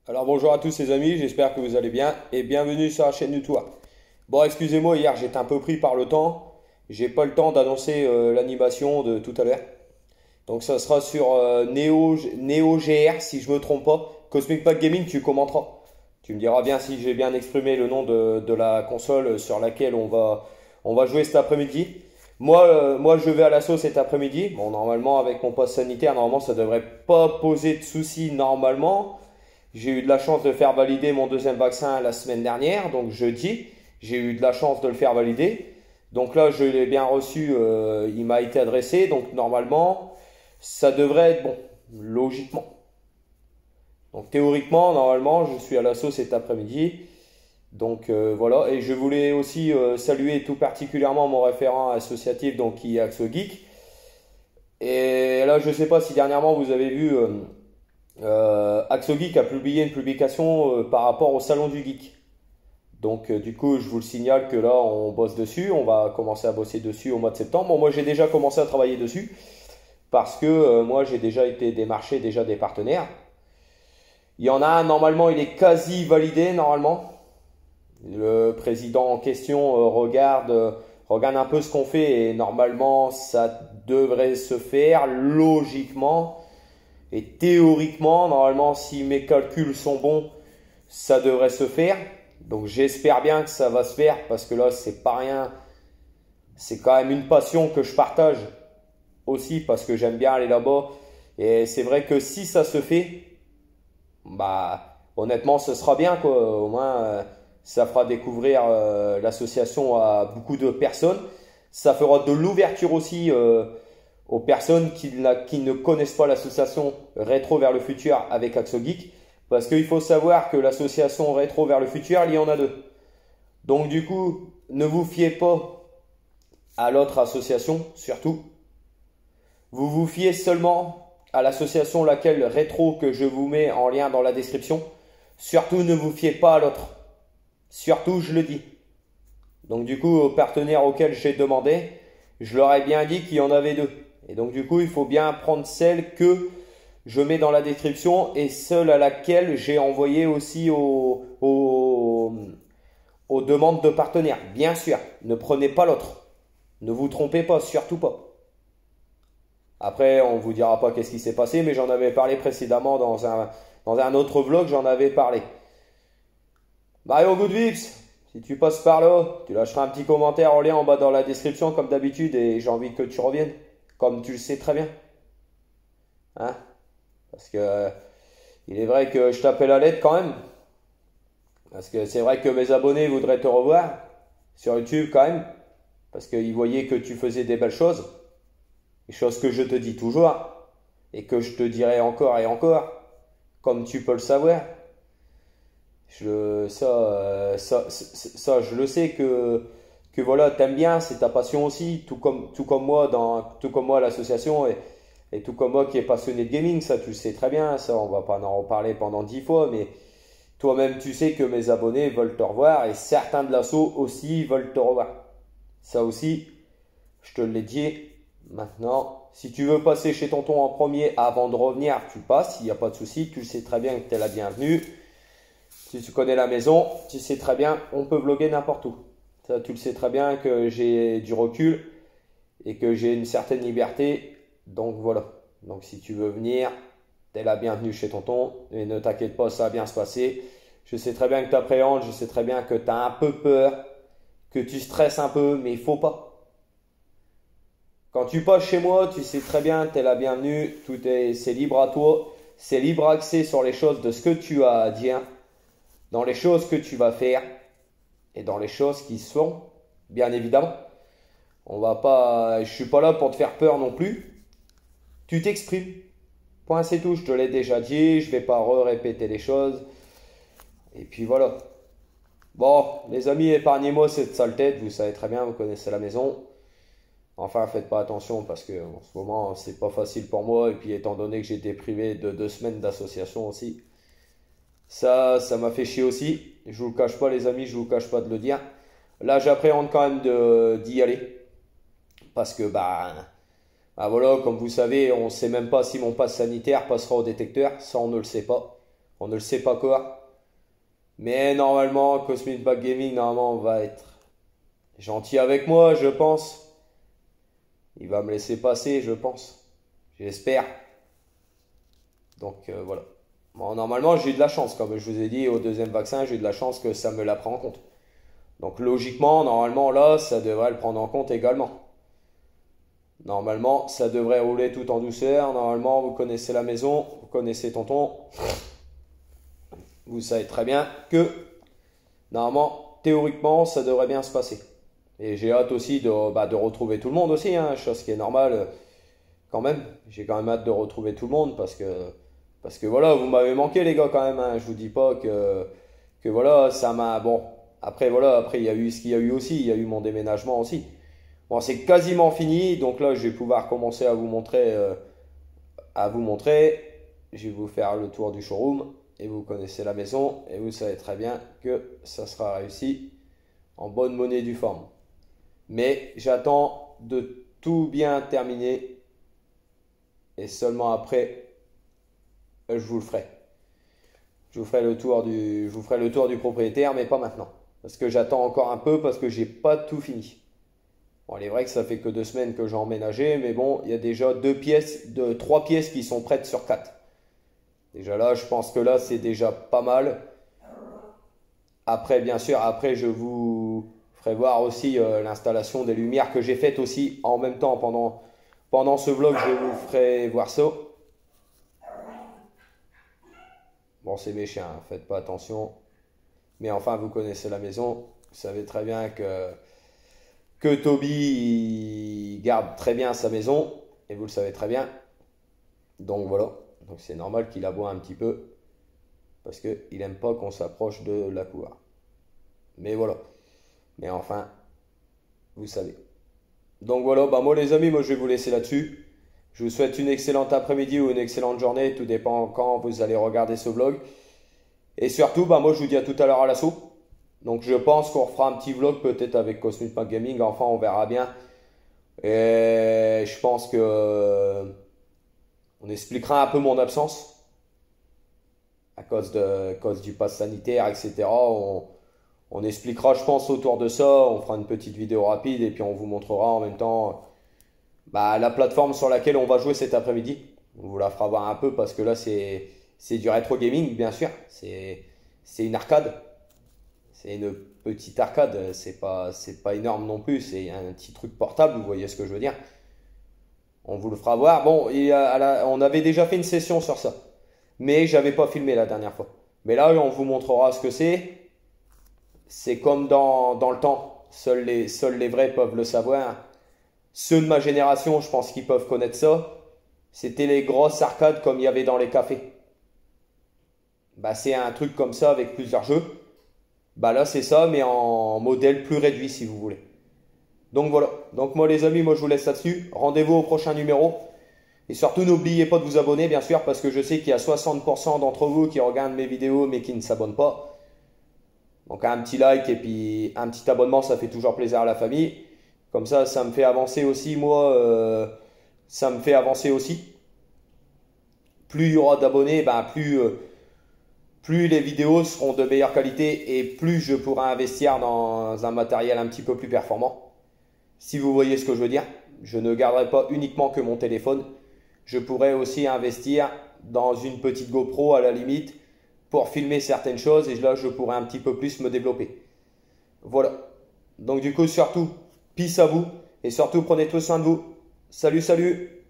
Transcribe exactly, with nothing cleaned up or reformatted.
Alors bonjour à tous les amis, j'espère que vous allez bien et bienvenue sur la chaîne YouTube. Bon, excusez-moi, hier j'étais un peu pris par le temps. J'ai pas le temps d'annoncer euh, l'animation de tout à l'heure. Donc ça sera sur euh, Neo, Neo G R si je me trompe pas. Cosmic Pack Gaming, tu commenteras. Tu me diras bien si j'ai bien exprimé le nom de, de la console sur laquelle on va, on va jouer cet après-midi. Moi, euh, moi, je vais à l'assaut cet après-midi. Bon, normalement, avec mon pass sanitaire, normalement, ça devrait pas poser de soucis normalement. J'ai eu de la chance de faire valider mon deuxième vaccin la semaine dernière, donc jeudi. J'ai eu de la chance de le faire valider. Donc là, je l'ai bien reçu, euh, il m'a été adressé. Donc normalement, ça devrait être bon, logiquement. Donc théoriquement, normalement, je suis à l'assaut cet après-midi. Donc euh, voilà, et je voulais aussi euh, saluer tout particulièrement mon référent associatif, donc qui est Axo Geek. Et là, je ne sais pas si dernièrement vous avez vu, euh, euh, Axo Geek a publié une publication euh, par rapport au salon du geek. Donc euh, du coup, je vous le signale que là, on bosse dessus, on va commencer à bosser dessus au mois de septembre. Bon, moi, j'ai déjà commencé à travailler dessus parce que euh, moi, j'ai déjà été démarché déjà des partenaires. Il y en a un, normalement, il est quasi validé, normalement. Le président en question euh, regarde, euh, regarde un peu ce qu'on fait et normalement, ça devrait se faire logiquement. Et théoriquement, normalement, si mes calculs sont bons, ça devrait se faire. Donc j'espère bien que ça va se faire parce que là, c'est pas rien. C'est quand même une passion que je partage aussi parce que j'aime bien aller là-bas. Et c'est vrai que si ça se fait, bah honnêtement, ce sera bien quoi. Au moins, euh, ça fera découvrir euh, l'association à beaucoup de personnes. Ça fera de l'ouverture aussi euh, aux personnes qui, la- qui ne connaissent pas l'association Rétro vers le futur avec Axo Geek. Parce qu'il faut savoir que l'association Rétro vers le futur, il y en a deux. Donc du coup, ne vous fiez pas à l'autre association, surtout. Vous vous fiez seulement à l'association laquelle Rétro que je vous mets en lien dans la description. Surtout, ne vous fiez pas à l'autre. Surtout, je le dis. Donc du coup, aux partenaires auxquels j'ai demandé, je leur ai bien dit qu'il y en avait deux. Et donc du coup, il faut bien prendre celle que je mets dans la description et celle à laquelle j'ai envoyé aussi aux, aux, aux demandes de partenaires. Bien sûr, ne prenez pas l'autre. Ne vous trompez pas, surtout pas. Après, on ne vous dira pas qu'est-ce qui s'est passé, mais j'en avais parlé précédemment dans un, dans un autre vlog, j'en avais parlé. Mario Goodvips, si tu passes par là, tu lâcheras un petit commentaire en lien en bas dans la description comme d'habitude et j'ai envie que tu reviennes, comme tu le sais très bien. Hein? Parce que euh, il est vrai que je t'appelle à l'aide quand même. Parce que c'est vrai que mes abonnés voudraient te revoir sur YouTube quand même. Parce qu'ils voyaient que tu faisais des belles choses. Des choses que je te dis toujours. Et que je te dirai encore et encore. Comme tu peux le savoir. Je, ça, euh, ça, ça, ça, je le sais que, que voilà, t'aimes bien, c'est ta passion aussi. Tout comme, tout comme moi, dans, tout comme moi à l'association. Et, et tout comme moi qui est passionné de gaming. Ça, tu le sais très bien. Ça, on va pas en reparler pendant dix fois. Mais toi-même, tu sais que mes abonnés veulent te revoir et certains de l'assaut aussi veulent te revoir. Ça aussi, je te l'ai dit. Maintenant, si tu veux passer chez tonton en premier avant de revenir, tu passes, il n'y a pas de souci. Tu sais très bien que tu es la bienvenue. Si tu connais la maison, tu sais très bien, on peut vlogger n'importe où. Ça, tu le sais très bien que j'ai du recul et que j'ai une certaine liberté. Donc voilà. Donc si tu veux venir, tu es la bienvenue chez tonton. Et ne t'inquiète pas, ça va bien se passer. Je sais très bien que tu appréhendes, je sais très bien que tu as un peu peur, que tu stresses un peu, mais il faut pas. Quand tu passes chez moi, tu sais très bien, tu es la bienvenue, tout est, c'est libre à toi, c'est libre accès sur les choses de ce que tu as à dire, dans les choses que tu vas faire et dans les choses qui se font, bien évidemment. On va pas, je suis pas là pour te faire peur non plus. Tu t'exprimes. Point c'est tout, je te l'ai déjà dit, je vais pas répéter les choses. Et puis voilà. Bon, les amis, épargnez-moi cette sale tête, vous savez très bien, vous connaissez la maison. Enfin, faites pas attention parce que en ce moment, c'est pas facile pour moi. Et puis, étant donné que j'ai été privé de deux semaines d'association aussi, ça, ça m'a fait chier aussi. Je vous le cache pas, les amis, je vous le cache pas de le dire. Là, j'appréhende quand même de, d'y aller parce que, bah, bah voilà, comme vous savez, on sait même pas si mon passe sanitaire passera au détecteur. Ça, on ne le sait pas. On ne le sait pas quoi. Mais normalement, Cosmic Pack Gaming, normalement, va être gentil avec moi, je pense. Il va me laisser passer, je pense. J'espère. Donc euh, voilà. Bon, normalement, j'ai eu de la chance, comme je vous ai dit, au deuxième vaccin, j'ai eu de la chance que ça me la prend en compte. Donc logiquement, normalement, là, ça devrait le prendre en compte également. Normalement, ça devrait rouler tout en douceur. Normalement, vous connaissez la maison, vous connaissez tonton. Vous savez très bien que, normalement, théoriquement, ça devrait bien se passer. Et j'ai hâte aussi de, bah, de retrouver tout le monde aussi, hein, chose qui est normale quand même. J'ai quand même hâte de retrouver tout le monde parce que, parce que voilà, vous m'avez manqué les gars quand même. Hein. Je vous dis pas que, que voilà, ça m'a... Bon, après voilà, après il y a eu ce qu'il y a eu aussi, il y a eu mon déménagement aussi. Bon, c'est quasiment fini, donc là je vais pouvoir commencer à vous montrer, euh, à vous montrer. Je vais vous faire le tour du showroom et vous connaissez la maison et vous savez très bien que ça sera réussi en bonne monnaie due forme. Mais j'attends de tout bien terminer et seulement après je vous le ferai. Je vous ferai le tour du, je vous ferai le tour du propriétaire, mais pas maintenant. Parce que j'attends encore un peu parce que j'ai pas tout fini. Bon, il est vrai que ça fait que deux semaines que j'ai emménagé, mais bon, il y a déjà deux pièces, deux, trois pièces qui sont prêtes sur quatre. Déjà là, je pense que là, c'est déjà pas mal. Après, bien sûr, après, je vous ferai voir aussi euh, l'installation des lumières que j'ai faites aussi en même temps pendant, pendant ce vlog. Je vous ferai voir ça. Bon, c'est mes chiens, hein, faites pas attention. Mais enfin, vous connaissez la maison. Vous savez très bien que, que Toby il garde très bien sa maison. Et vous le savez très bien. Donc voilà. Donc c'est normal qu'il aboie un petit peu. Parce qu'il n'aime pas qu'on s'approche de la couloir. Mais voilà. Mais enfin, vous savez. Donc voilà, bah moi les amis, moi je vais vous laisser là-dessus. Je vous souhaite une excellente après-midi ou une excellente journée. Tout dépend quand vous allez regarder ce vlog. Et surtout, bah moi je vous dis à tout à l'heure à l'assaut. Donc je pense qu'on refera un petit vlog peut-être avec Cosmic Pack Gaming. Enfin, on verra bien. Et je pense que on expliquera un peu mon absence. À cause, de, à cause du pass sanitaire, et cetera. On, on expliquera, je pense, autour de ça. On fera une petite vidéo rapide et puis on vous montrera en même temps bah, la plateforme sur laquelle on va jouer cet après-midi. On vous la fera voir un peu parce que là, c'est c'est du rétro gaming, bien sûr. C'est c'est une arcade. C'est une petite arcade. C'est pas, c'est pas énorme non plus. C'est un petit truc portable, vous voyez ce que je veux dire. On vous le fera voir. Bon, et à la, on avait déjà fait une session sur ça. Mais j'avais pas filmé la dernière fois. Mais là, on vous montrera ce que c'est. C'est comme dans, dans le temps. Seuls les, seuls les vrais peuvent le savoir. Ceux de ma génération, je pense qu'ils peuvent connaître ça. C'était les grosses arcades comme il y avait dans les cafés. Bah, c'est un truc comme ça avec plusieurs jeux. Bah là, c'est ça, mais en modèle plus réduit si vous voulez. Donc voilà. Donc moi les amis, moi je vous laisse là-dessus. Rendez-vous au prochain numéro. Et surtout, n'oubliez pas de vous abonner, bien sûr, parce que je sais qu'il y a soixante pour cent d'entre vous qui regardent mes vidéos, mais qui ne s'abonnent pas. Donc, un petit like et puis un petit abonnement, ça fait toujours plaisir à la famille. Comme ça, ça me fait avancer aussi, moi, euh, ça me fait avancer aussi. Plus il y aura d'abonnés, ben, plus, euh, plus les vidéos seront de meilleure qualité et plus je pourrai investir dans un matériel un petit peu plus performant. Si vous voyez ce que je veux dire, je ne garderai pas uniquement que mon téléphone. Je pourrais aussi investir dans une petite GoPro à la limite pour filmer certaines choses et là je pourrais un petit peu plus me développer. Voilà. Donc du coup surtout, peace à vous et surtout prenez tout soin de vous. Salut, salut!